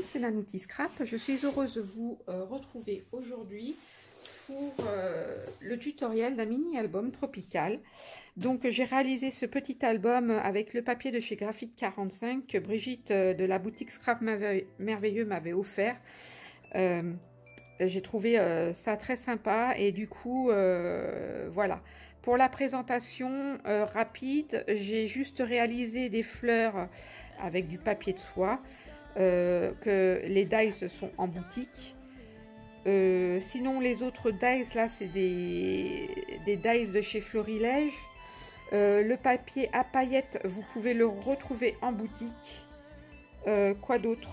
c'est Nanouti Scrap. Je suis heureuse de vous retrouver aujourd'hui pour le tutoriel d'un mini-album tropical. Donc j'ai réalisé ce petit album avec le papier de chez Graphique 45 que Brigitte de la boutique Scrap Merveilleux m'avait offert. J'ai trouvé ça très sympa et du coup voilà. Pour la présentation rapide, j'ai juste réalisé des fleurs avec du papier de soie. Que les dies sont en boutique. Sinon les autres dies là c'est des dies de chez Florilège. Le papier à paillettes vous pouvez le retrouver en boutique. Quoi d'autre?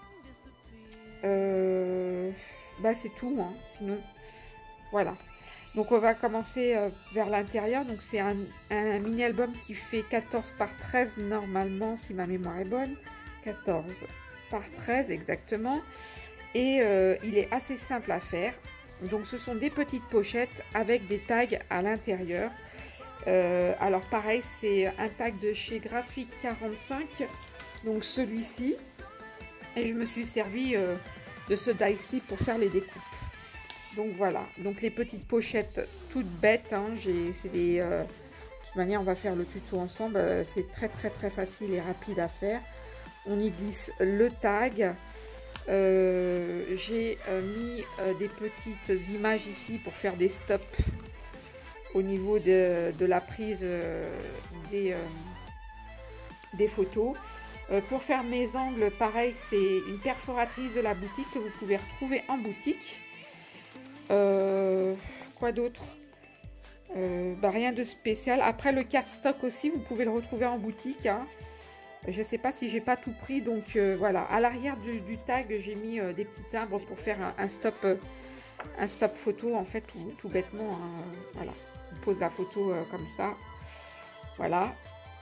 Bah c'est tout hein, sinon voilà. Donc on va commencer vers l'intérieur. Donc c'est un mini album qui fait 14 par 13 normalement si ma mémoire est bonne. 14 par 13 exactement, et il est assez simple à faire. Donc ce sont des petites pochettes avec des tags à l'intérieur. Alors pareil, c'est un tag de chez Graphique 45, donc celui-ci, et je me suis servi de ce die-ci pour faire les découpes. Donc voilà, donc les petites pochettes toutes bêtes hein, c'est des de toute manière on va faire le tuto ensemble, c'est très facile et rapide à faire. On y glisse le tag. J'ai mis des petites images ici pour faire des stops au niveau de la prise des photos. Pour faire mes angles, pareil, c'est une perforatrice de la boutique que vous pouvez retrouver en boutique. Quoi d'autre? Bah, rien de spécial. Après, le cardstock aussi, vous pouvez le retrouver en boutique. Hein. Je sais pas si j'ai pas tout pris, donc voilà. À l'arrière du tag, j'ai mis des petits timbres pour faire un stop photo, en fait, tout bêtement. Hein, voilà, on pose la photo comme ça. Voilà.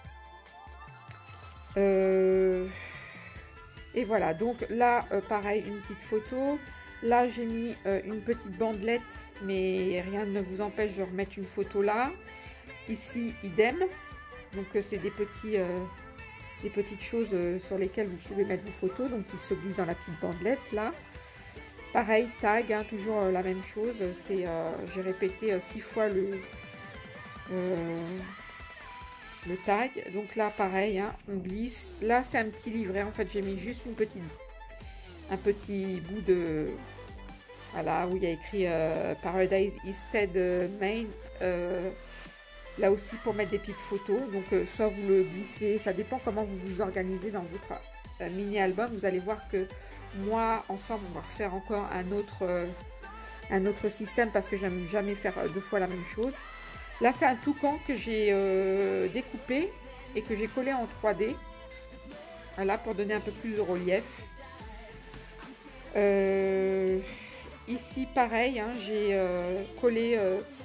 Et voilà, donc là, pareil, une petite photo. Là, j'ai mis une petite bandelette, mais rien ne vous empêche de remettre une photo là. Ici, idem. Donc, c'est des petites choses sur lesquelles vous pouvez mettre vos photos, donc ils se glissent dans la petite bandelette là. Pareil, tag, hein, toujours la même chose. C'est j'ai répété 6 fois le tag. Donc là, pareil, hein, on glisse. Là, c'est un petit livret. En fait, j'ai mis juste un petit bout de voilà où il y a écrit Paradise Instead Maine. Là aussi pour mettre des petites photos, donc soit vous le glissez, ça dépend comment vous vous organisez dans votre mini album. Vous allez voir que moi, ensemble, on va refaire encore un autre système parce que j'aime jamais faire deux fois la même chose. Là, c'est un toucan que j'ai découpé et que j'ai collé en 3D. Voilà, pour donner un peu plus de relief. Ici, pareil, hein, j'ai collé...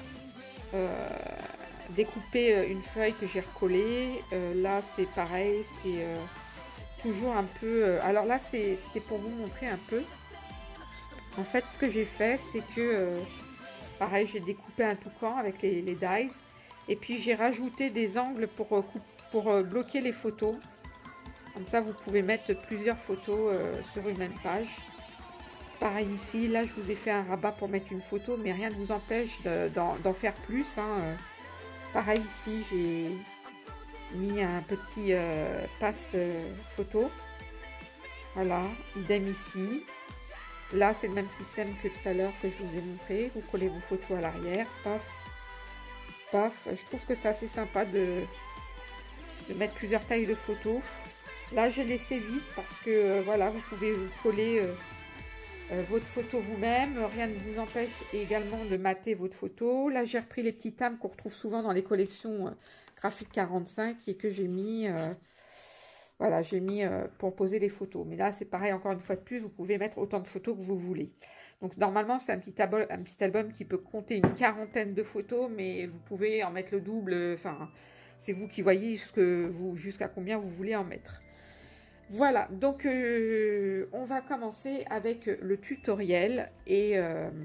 découper une feuille que j'ai recollée. Là c'est pareil, c'est toujours un peu alors là c'était pour vous montrer un peu. En fait ce que j'ai fait c'est que pareil, j'ai découpé un toucan avec les dies et puis j'ai rajouté des angles pour bloquer les photos. Comme ça vous pouvez mettre plusieurs photos sur une même page. Pareil ici, là je vous ai fait un rabat pour mettre une photo, mais rien ne vous empêche d'en faire plus hein. Pareil ici, j'ai mis un petit passe photo. Voilà, idem ici. Là, c'est le même système que tout à l'heure que je vous ai montré. Vous collez vos photos à l'arrière. Paf, paf. Je trouve que c'est assez sympa de mettre plusieurs tailles de photos. Là, j'ai laissé vite parce que voilà, vous pouvez coller votre photo vous-même, rien ne vous empêche également de mater votre photo. Là j'ai repris les petits timbres qu'on retrouve souvent dans les collections Graphique 45 et que j'ai mis voilà, j'ai mis pour poser les photos. Mais là c'est pareil, encore une fois de plus, vous pouvez mettre autant de photos que vous voulez. Donc normalement c'est un petit album qui peut compter une quarantaine de photos, mais vous pouvez en mettre le double, enfin c'est vous qui voyez jusqu'à combien vous voulez en mettre. Voilà, donc on va commencer avec le tutoriel et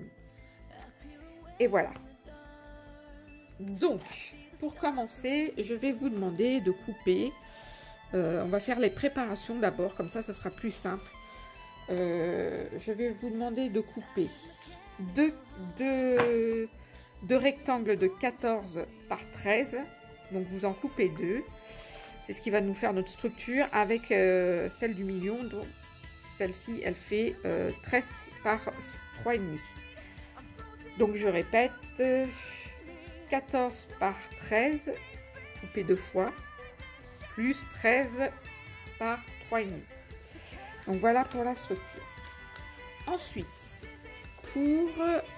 voilà. Donc, pour commencer, je vais vous demander de couper. On va faire les préparations d'abord, comme ça, ce sera plus simple. je vais vous demander de couper deux rectangles de 14 par 13. Donc vous en coupez deux. C'est ce qui va nous faire notre structure avec celle du milieu. Donc celle-ci, elle fait 13 par 3,5. Donc je répète, 14 par 13, coupé deux fois, plus 13 par 3,5. Donc voilà pour la structure. Ensuite, pour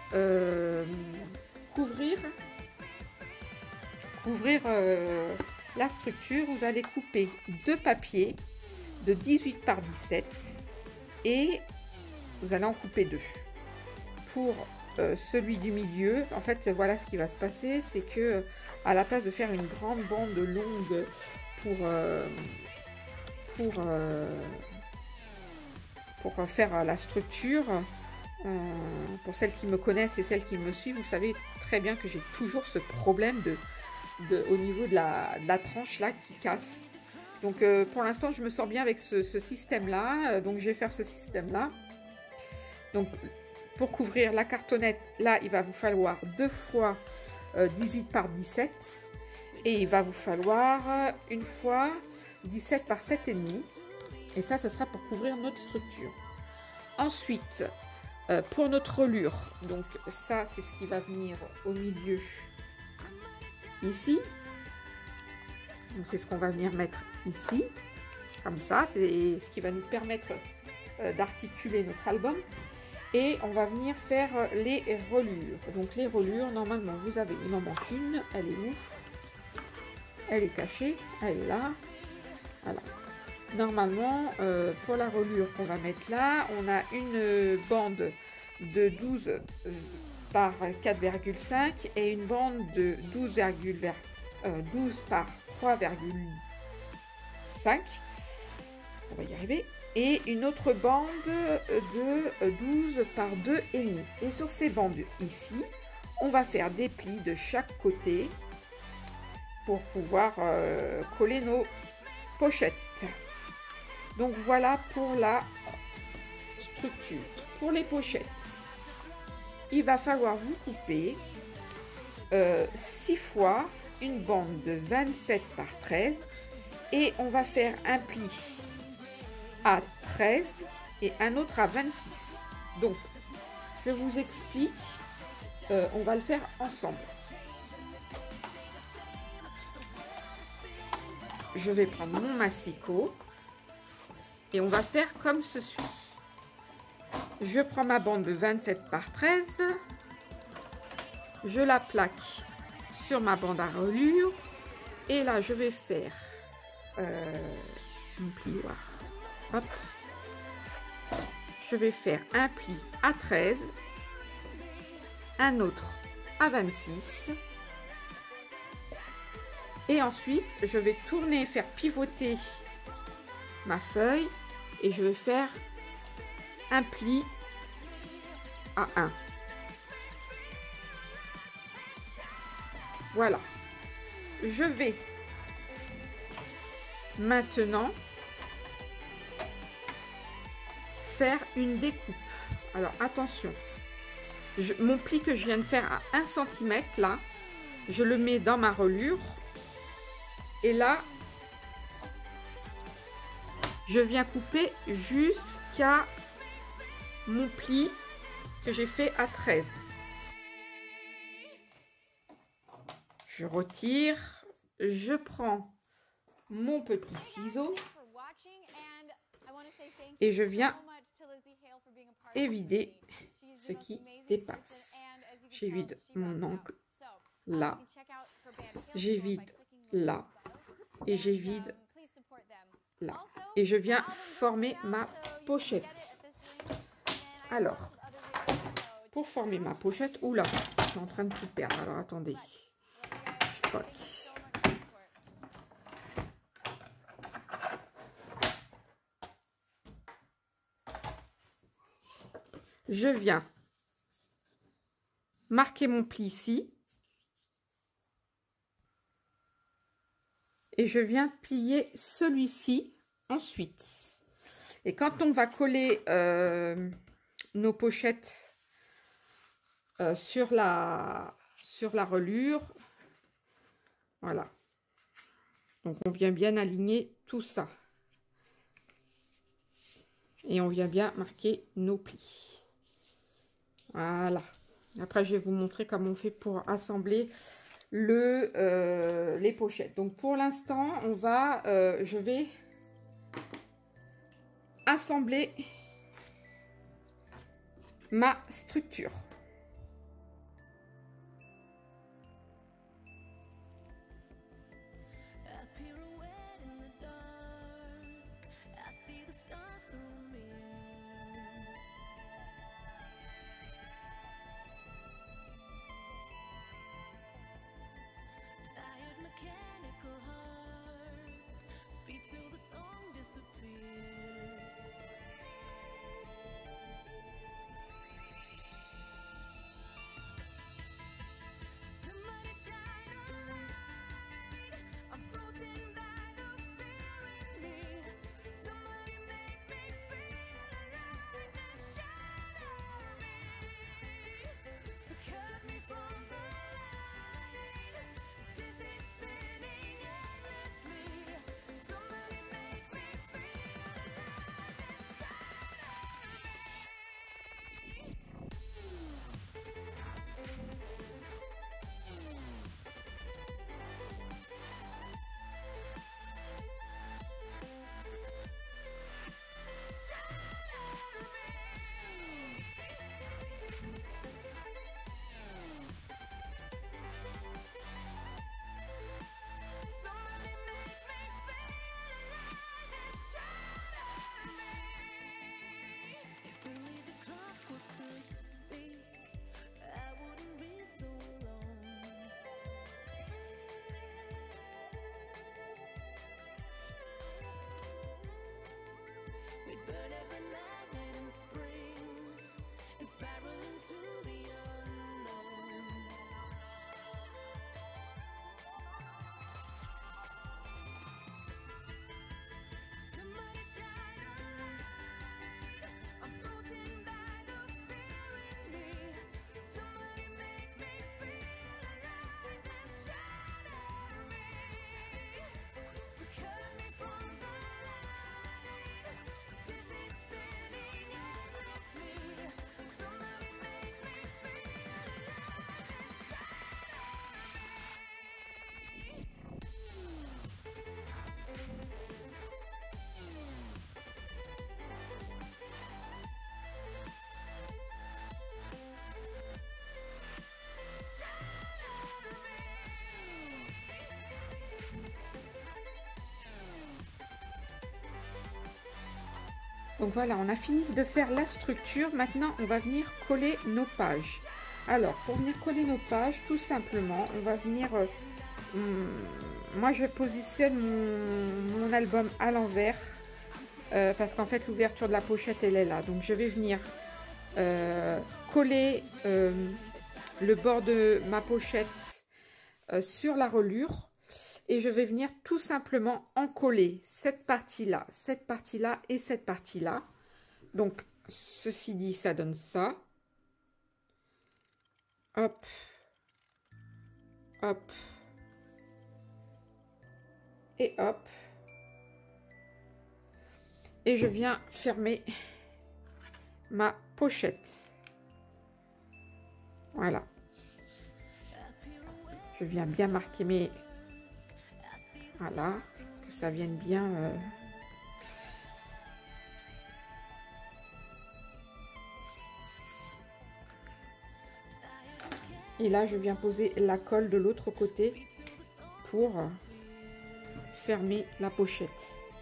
couvrir la structure, vous allez couper deux papiers de 18 par 17 et vous allez en couper deux. Pour celui du milieu, en fait, voilà ce qui va se passer, c'est que à la place de faire une grande bande longue pour faire la structure, pour celles qui me connaissent et celles qui me suivent, vous savez très bien que j'ai toujours ce problème au niveau de la tranche là qui casse. Donc pour l'instant je me sors bien avec ce système là, donc je vais faire ce système là. Donc pour couvrir la cartonnette, là il va vous falloir deux fois 18 par 17 et il va vous falloir une fois 17 par 7,5 et ça sera pour couvrir notre structure. Ensuite pour notre reliure, donc ça c'est ce qui va venir au milieu ici. Donc c'est ce qu'on va venir mettre ici, comme ça, c'est ce qui va nous permettre d'articuler notre album. Et on va venir faire les reliures. Donc les reliures, normalement vous avez, il m'en manque une, elle est où? Elle est cachée, elle est là. Voilà. Normalement, pour la reliure qu'on va mettre là, on a une bande de 12 par 4,5 et une bande de 12 par 3,5. On va y arriver. Et une autre bande de 12 par 2,5. Et sur ces bandes ici, on va faire des plis de chaque côté pour pouvoir coller nos pochettes. Donc voilà pour la structure. Pour les pochettes, il va falloir vous couper 6 fois une bande de 27 par 13 et on va faire un pli à 13 et un autre à 26. Donc je vous explique, on va le faire ensemble. Je vais prendre mon massicot et on va faire comme ceci. Je prends ma bande de 27 par 13, je la plaque sur ma bande à reliure et là je vais faire mon plioir. Hop. Je vais faire un pli à 13, un autre à 26 et ensuite je vais tourner, faire pivoter ma feuille et je vais faire un pli à 1. Voilà. Je vais maintenant faire une découpe. Alors attention, mon pli que je viens de faire à 1 cm là, je le mets dans ma reliure et là je viens couper jusqu'à mon pli que j'ai fait à 13. Je retire, je prends mon petit ciseau et je viens évider ce qui dépasse. J'évite mon ongle là, j'évite là et j'évite là. Et je viens former ma pochette. Alors, pour former ma pochette, oula, je suis en train de tout perdre. Alors attendez, je toque. Je viens marquer mon pli ici et je viens plier celui-ci ensuite. Et quand on va coller nos pochettes sur la reliure, voilà. Donc on vient bien aligner tout ça. Et on vient bien marquer nos plis. Voilà. Après, je vais vous montrer comment on fait pour assembler les pochettes. Donc pour l'instant, je vais assembler ma structure. Donc voilà, on a fini de faire la structure. Maintenant, on va venir coller nos pages. Alors, pour venir coller nos pages, tout simplement, on va venir... moi, je positionne mon album à l'envers. Parce qu'en fait, l'ouverture de la pochette, elle est là. Donc, je vais venir coller le bord de ma pochette sur la reliure. Et je vais venir tout simplement en coller cette partie-là et cette partie-là. Donc, ceci dit, ça donne ça. Hop. Hop. Et hop. Et je viens fermer ma pochette. Voilà. Je viens bien marquer mes... Voilà, que ça vienne bien... Et là, je viens poser la colle de l'autre côté pour fermer la pochette.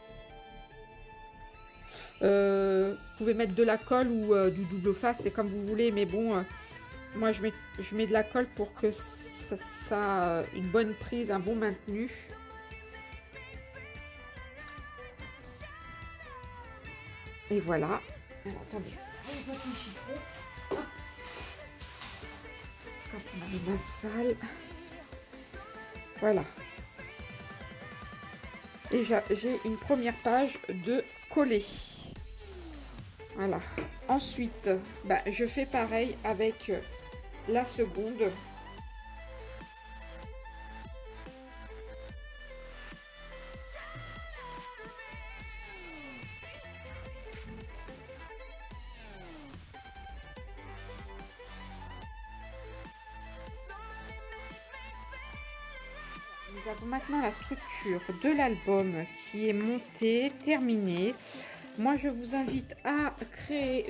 Vous pouvez mettre de la colle ou du double face, c'est comme vous voulez, mais bon, moi je mets de la colle pour que ça a une bonne prise, un bon maintenu. Et voilà. Alors, attendez. Quand on a les mains sales. Voilà. Et j'ai une première page de coller. Voilà. Ensuite, bah, je fais pareil avec la seconde. Nous avons maintenant la structure de l'album qui est montée, terminée. Moi, je vous invite à créer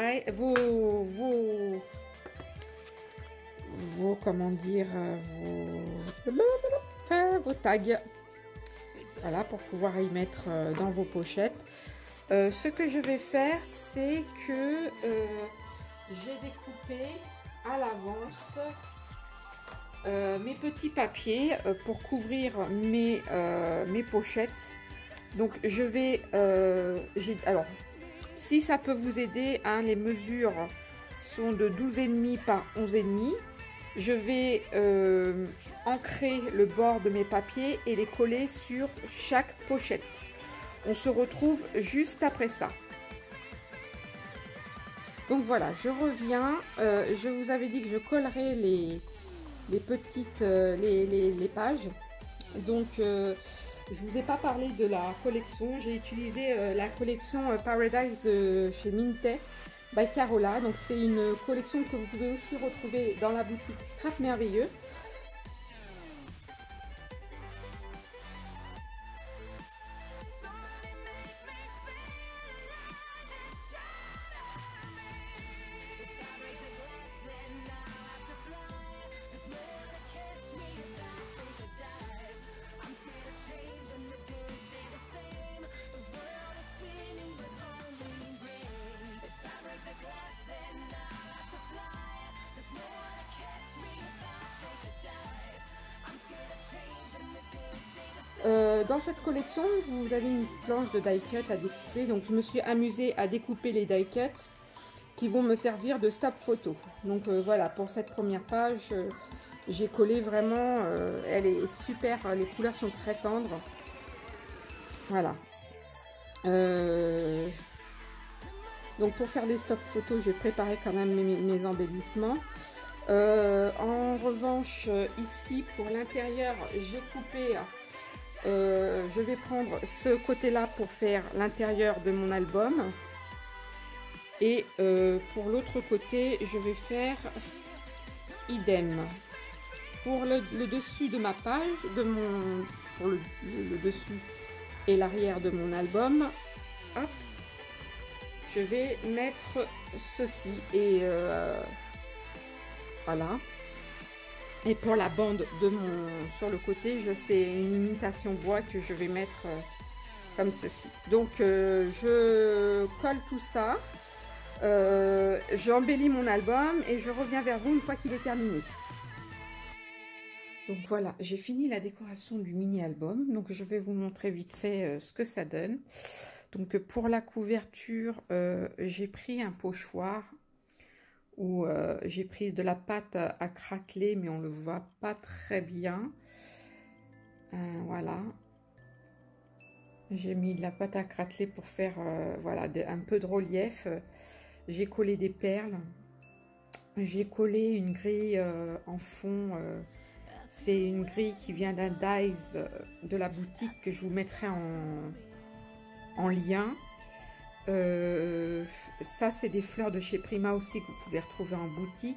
vos comment dire, vos tags. Voilà, pour pouvoir y mettre dans vos pochettes. Ce que je vais faire, c'est que j'ai découpé à l'avance mes petits papiers pour couvrir mes pochettes. Donc je vais alors si ça peut vous aider, hein, les mesures sont de 12,5 par 11,5. Je vais ancrer le bord de mes papiers et les coller sur chaque pochette. On se retrouve juste après ça. Donc voilà, je reviens. Je vous avais dit que je collerai les petites les pages. Donc je vous ai pas parlé de la collection. J'ai utilisé la collection Paradise chez Minté by Carola. Donc c'est une collection que vous pouvez aussi retrouver dans la boutique Scrap Merveilleux. Dans cette collection, vous avez une planche de die cut à découper. Donc je me suis amusée à découper les die cuts qui vont me servir de stop photo. Donc voilà, pour cette première page, j'ai collé vraiment, elle est super, les couleurs sont très tendres. Voilà. Donc pour faire les stop photos, j'ai préparé quand même mes embellissements. En revanche, ici pour l'intérieur, j'ai coupé... je vais prendre ce côté-là pour faire l'intérieur de mon album. Et pour l'autre côté, je vais faire idem. Pour le dessus de ma page, pour le dessus et l'arrière de mon album, hop, je vais mettre ceci. Et voilà. Et pour la bande sur le côté, c'est une imitation bois que je vais mettre comme ceci. Donc je colle tout ça, j'embellis mon album et je reviens vers vous une fois qu'il est terminé. Donc voilà, j'ai fini la décoration du mini album. Donc je vais vous montrer vite fait ce que ça donne. Donc pour la couverture, j'ai pris un pochoir où j'ai pris de la pâte à craqueler, mais on le voit pas très bien. Voilà, j'ai mis de la pâte à craqueler pour faire voilà, un peu de relief. J'ai collé des perles, j'ai collé une grille en fond. C'est une grille qui vient d'un Dies de la boutique que je vous mettrai en lien. Ça c'est des fleurs de chez Prima aussi que vous pouvez retrouver en boutique.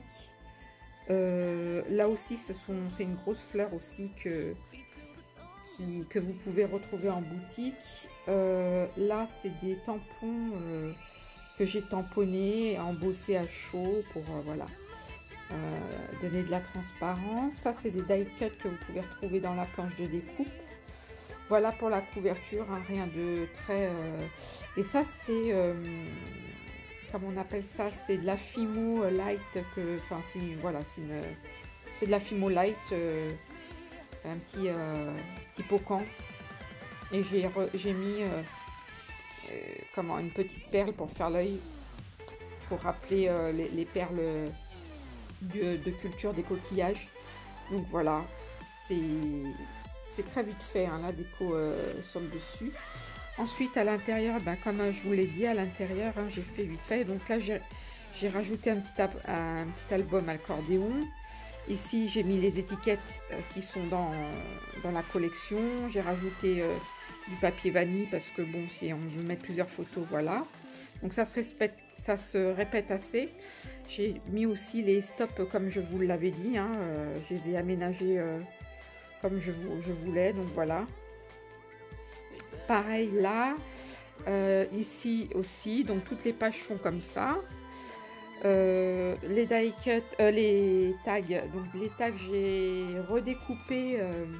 Là aussi c'est une grosse fleur aussi que vous pouvez retrouver en boutique. Là c'est des tampons que j'ai tamponnés, embossés à chaud pour voilà, donner de la transparence. Ça c'est des die cuts que vous pouvez retrouver dans la planche de découpe. Voilà pour la couverture, hein, rien de très... Et ça, c'est... comment on appelle ça? C'est de la Fimo Light. Enfin, voilà, c'est de la Fimo Light. Un petit hippocan. Et j'ai mis comment, une petite perle pour faire l'œil. Pour rappeler les perles de culture des coquillages. Donc voilà, c'est très vite fait, hein, la déco sur le dessus. Ensuite, à l'intérieur, ben, comme je vous l'ai dit, à l'intérieur, hein, j'ai fait 8 feuilles. Donc là, j'ai rajouté un petit album accordéon. Ici, j'ai mis les étiquettes qui sont dans la collection. J'ai rajouté du papier vanille parce que bon, si on veut mettre plusieurs photos, voilà. Donc ça se répète assez. J'ai mis aussi les stops comme je vous l'avais dit, hein, je les ai aménagés comme je voulais, donc voilà. Pareil là, ici aussi, donc toutes les pages font comme ça. Les die cut, les tags, donc les tags j'ai redécoupé,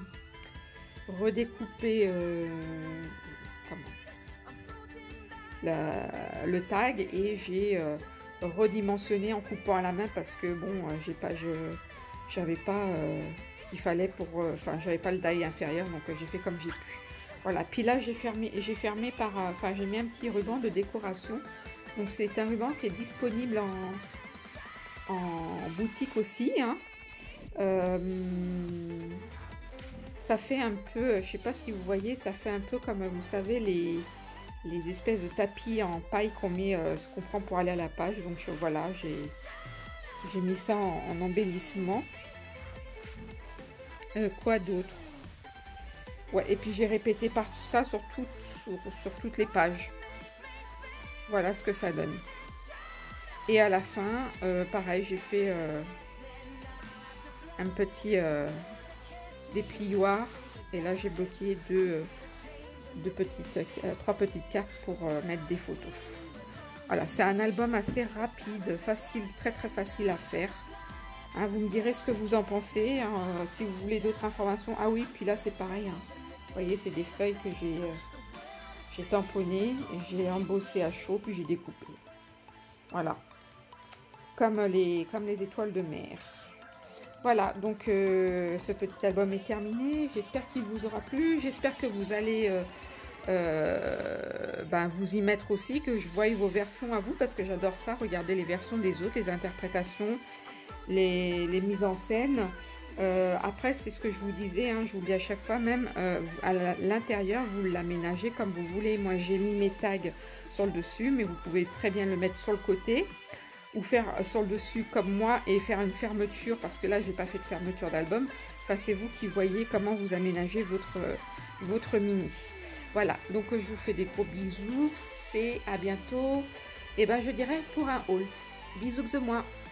le tag et j'ai redimensionné en coupant à la main parce que bon, j'avais pas ce qu'il fallait pour, enfin j'avais pas le die inférieur, donc j'ai fait comme j'ai pu. Voilà, puis là j'ai fermé par, enfin j'ai mis un petit ruban de décoration. Donc c'est un ruban qui est disponible en boutique aussi, hein. Ça fait un peu, je sais pas si vous voyez, ça fait un peu comme vous savez les espèces de tapis en paille qu'on prend pour aller à la page. Donc voilà, j'ai mis ça en embellissement. Quoi d'autre? Ouais, et puis j'ai répété par tout ça sur toutes les pages. Voilà ce que ça donne. Et à la fin, pareil, j'ai fait un petit déplioir. Et là, j'ai bloqué trois petites cartes pour mettre des photos. Voilà, c'est un album assez rapide, facile, très très facile à faire. Hein, vous me direz ce que vous en pensez, hein, si vous voulez d'autres informations. Ah oui, puis là c'est pareil. Hein. Vous voyez, c'est des feuilles que j'ai tamponnées et j'ai embossé à chaud, puis j'ai découpé. Voilà, comme les étoiles de mer. Voilà, donc ce petit album est terminé. J'espère qu'il vous aura plu. J'espère que vous allez vous y mettre aussi, que je voie vos versions à vous, parce que j'adore ça, regarder les versions des autres, les interprétations, les mises en scène. Après, c'est ce que je vous disais, hein, je vous dis à chaque fois, même à l'intérieur, vous l'aménagez comme vous voulez. Moi, j'ai mis mes tags sur le dessus, mais vous pouvez très bien le mettre sur le côté ou faire sur le dessus comme moi et faire une fermeture, parce que là, j'ai pas fait de fermeture d'album. Enfin, c'est vous qui voyez comment vous aménagez votre mini. Voilà, donc je vous fais des gros bisous, c'est à bientôt, et ben je dirais pour un haul. Bisous de moi.